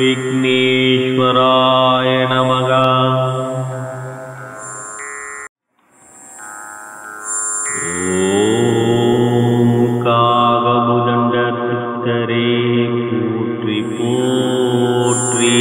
विघ्नेश्वराय नमः। ओम कावभुजंड सिद्धरे पोट्री पोट्री।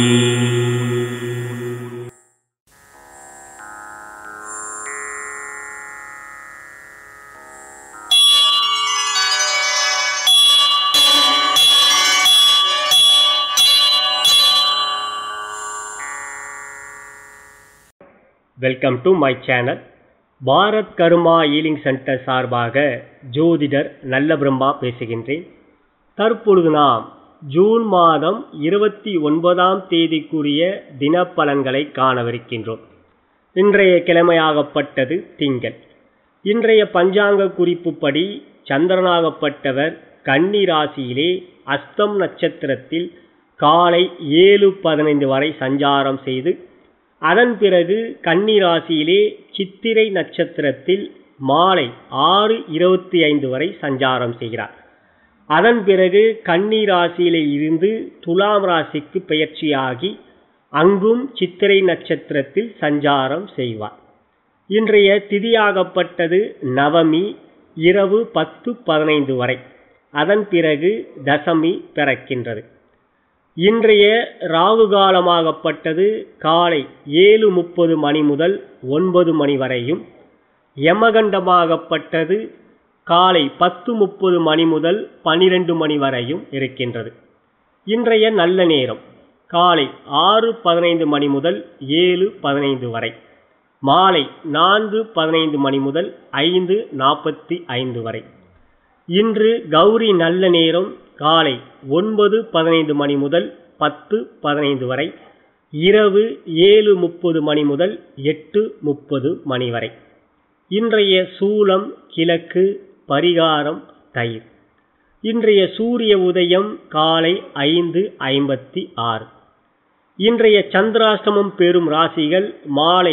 Welcome to my channel. Bharat karma healing centre சார்பாக ஜோதிடர் நல்ல பிரம்மா பேசுகின்றேன். தற்பொழுது நாம் ஜூன் மாதம் 29ஆம் தேதிக்குரிய தினப்பலன்களை காணவிருக்கின்றோம். இன்றைய கிழமையாகப்பட்டது திங்கள். இன்றைய பஞ்சாங்க குறிப்புப்படி சந்திரனாகப்பட்டவர் கன்னி ராசியிலே அஸ்தம் நட்சத்திரத்தில் காலை 7:15 வரை சஞ்சாரம் செய்து, அதன் பிறகு கன்னி ராசியிலே சித்திரை நட்சத்திரத்தில் மாலை 6:25 வரை சஞ்சாரம் செய்கிறார். அதன் பிறகு கன்னி ராசியிலே இருந்து துலாம் ராசிக்கு பெயர்ச்சியாகி அங்கும் சித்திரை நட்சத்திரத்தில் சஞ்சாரம் செய்வார். இன்றைய திதியாகப்பட்டது நவமி இரவு 10:15 வரை. அதன் பிறகு தசமி பிறக்கின்றது. இன்றைய ராகு காலமாகப்பட்டது காலை 7:30 மணி முதல் 9 மணி வரையும், யமகண்டமாகப்பட்டது காலை 10:30 மணி முதல் 12 மணி வரையும் இருக்கின்றது. இன்றைய நல்ல நேரம் காலை 6:15 மணி முதல் 7:15 வரை, மாலை 4:15 மணி முதல் 5:45 வரை. இன்று கௌரி நல்ல நேரம் காலை 9:15 மணி முதல் 10:15 வரை, இரவு 7:30 மணி முதல் 8:30 மணி வரை. இன்றைய சூலம் கிழக்கு, பரிகாரம் தயிர். இன்றைய சூரிய உதயம் காலை 5:56. இன்றைய சந்திராஷ்டமம் பெறும் ராசிகள் மாலை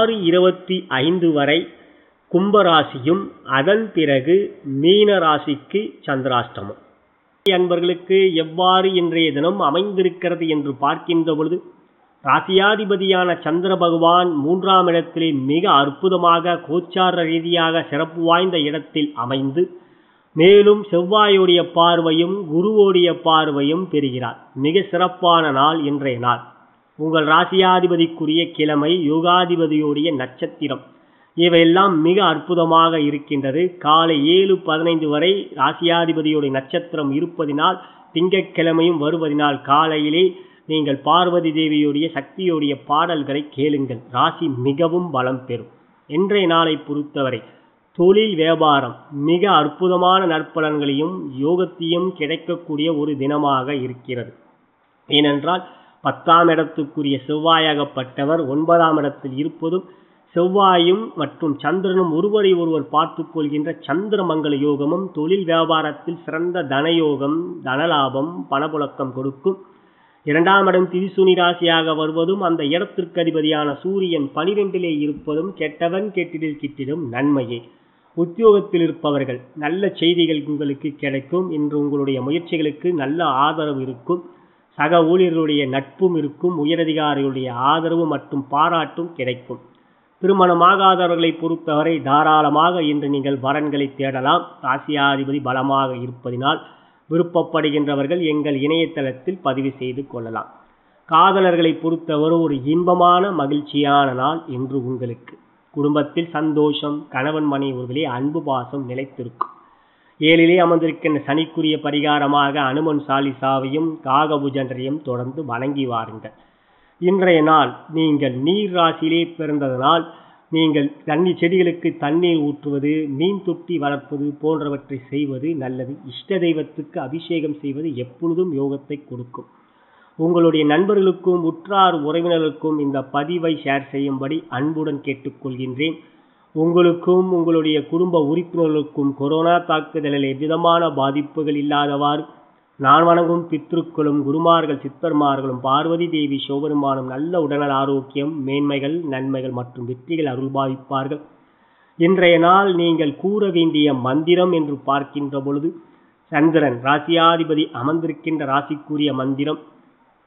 6:25 வரை கும்பராசியும், அதன் பிறகு மீன ராசிக்கு சந்திராஷ்டமம். அன்பர்களுக்கு எவ்வாறு இன்றைய தினம் அமைந்திருக்கிறது என்று பார்க்கின்ற பொழுது, ராசியாதிபதியான சந்திர பகவான் 3ஆம் இடத்திலே மிக அற்புதமாக கோச்சார ரீதியாக சிறப்பு வாய்ந்த இடத்தில் அமைந்து, மேலும் செவ்வாயுடைய பார்வையும் குருவோடைய பார்வையும் பெறுகிறார். மிக சிறப்பான நாள் இன்றைய நாள். உங்கள் ராசியாதிபதிக்குரிய கிழமை, யோகாதிபதியுடைய நட்சத்திரம், இவையெல்லாம் மிக அற்புதமாக இருக்கின்றது. காலை 7:15 வரை ராசியாதிபதியுடைய நட்சத்திரம் இருப்பதினால், திங்கட்கிழமையும் வருவதினால் காலையிலே நீங்கள் பார்வதி தேவியுடைய சக்தியுடைய பாடல்களை கேளுங்கள். ராசி மிகவும் பலம் பெறும். இன்றைய நாளை பொறுத்தவரை தொழில் வியாபாரம் மிக அற்புதமான நற்பலன்களையும் யோகத்தையும் கிடைக்கக்கூடிய ஒரு தினமாக இருக்கிறது. ஏனென்றால் 10ஆம் இடத்துக்குரிய செவ்வாயாகப்பட்டவர் 9ஆம் இடத்தில் இருப்பதும், செவ்வாயும் மற்றும் சந்திரனும் ஒருவரை ஒருவர் பார்த்து கொள்கின்ற சந்திரமங்கல யோகமும் தொழில் வியாபாரத்தில் சிறந்த தனயோகம், தனலாபம், பணப்புழக்கம் கொடுக்கும். 2ஆம் இடம் திரிசூனி ராசியாக வருவதும், அந்த இடத்திற்கு அதிபதியான சூரியன் 12லே இருப்பதும் கெட்டவன் கெட்டிடில் கிட்டிடும் நன்மையே. உத்தியோகத்தில் இருப்பவர்கள் நல்ல செய்திகள் உங்களுக்கு கிடைக்கும். இன்று உங்களுடைய முயற்சிகளுக்கு நல்ல ஆதரவு இருக்கும். சக ஊழியர்களுடைய நட்பும் இருக்கும். உயரதிகாரிகளுடைய ஆதரவு மற்றும் பாராட்டும் கிடைக்கும். திருமணமாகாதவர்களை பொறுத்தவரை தாராளமாக இன்று நீங்கள் வரன்களை தேடலாம். ராசியாதிபதி பலமாக இருப்பதினால் விருப்பப்படுகின்றவர்கள் எங்கள் இணையதளத்தில் பதிவு செய்து கொள்ளலாம். காதலர்களை பொறுத்தவரை ஒரு இன்பமான மகிழ்ச்சியான நாள் இன்று உங்களுக்கு. குடும்பத்தில் சந்தோஷம், கணவன் மனைவிகளே அன்பு பாசம் நிலைத்திருக்கும். 7லே அமர்ந்திருக்கின்ற சனிக்குரிய பரிகாரமாக அனுமன் சாலிசாவையும் காகபுஜன்றையும் தொடர்ந்து வணங்கி வாருங்கள். இன்றைய நாள் நீங்கள் நீர் ராசியிலே பிறந்ததனால் நீங்கள் செடிகளுக்கு தண்ணீர் ஊற்றுவது, மீன் தொட்டி வளர்ப்பது போன்றவற்றை செய்வது நல்லது. இஷ்ட தெய்வத்துக்கு அபிஷேகம் செய்வது எப்பொழுதும் யோகத்தை கொடுக்கும். உங்களுடைய நண்பர்களுக்கும் உற்றார் உறவினர்களுக்கும் இந்த பதிவை ஷேர் செய்யும்படி அன்புடன் கேட்டுக்கொள்கின்றேன். உங்களுக்கும் உங்களுடைய குடும்ப உறுப்பினர்களுக்கும் கொரோனா தாக்குதலில் எவ்விதமான பாதிப்புகள் இல்லாதவாறு நான் வணங்கும் பித்ருக்களும் குருமார்கள் சித்தர்மார்களும் பார்வதி தேவி சிவபெருமானும் நல்ல உடல் ஆரோக்கியம், மேன்மைகள், நன்மைகள் மற்றும் வெற்றிகள் அருள்பாவிப்பார்கள். இன்றைய நாள் நீங்கள் கூற வேண்டிய மந்திரம் என்று பார்க்கின்ற பொழுது, சந்திரன் ராசியாதிபதி அமர்ந்திருக்கின்ற ராசிக்குரிய மந்திரம்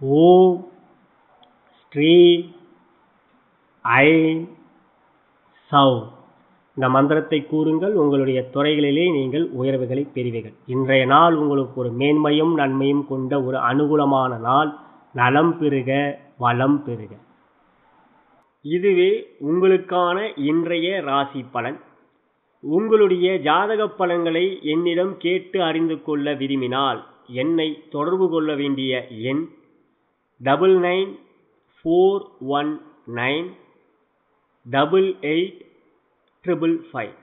ஓம் ஸ்ரீ ஐம் சௌ. இந்த மந்திரத்தை கூறுங்கள். உங்களுடைய துறைகளிலே நீங்கள் உயர்வுகளை பெறுவீர்கள். இன்றைய நாள் உங்களுக்கு ஒரு மேன்மையும் நன்மையும் கொண்ட ஒரு அனுகூலமான நாள். நலம் பெறுக, வளம் பெறுக. இதுவே உங்களுக்கான இன்றைய ராசி பலன். உங்களுடைய ஜாதக பலன்களை என்னிடம் கேட்டு அறிந்து கொள்ள விரும்பினால் என்னை தொடர்பு கொள்ள வேண்டிய எண் 9941988555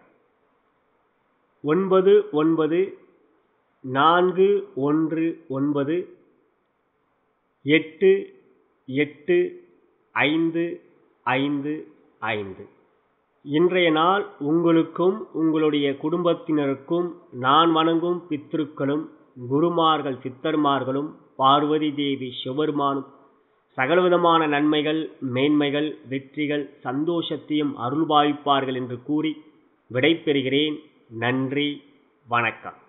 9941988555. இன்றைய நாள் உங்களுக்கும் உங்களுடைய குடும்பத்தினருக்கும் நான் வணங்கும் பித்ருக்களும் குருமார்கள் சித்தர்மார்களும் பார்வதி தேவி சிவபெருமானும் சகலவிதமான நன்மைகள் மேன்மைகள் வெற்றிகள் சந்தோஷத்தையும் அருள்பாவிப்பார்கள் என்று கூறி விடைபெறுகிறேன். நன்றி, வணக்கம்.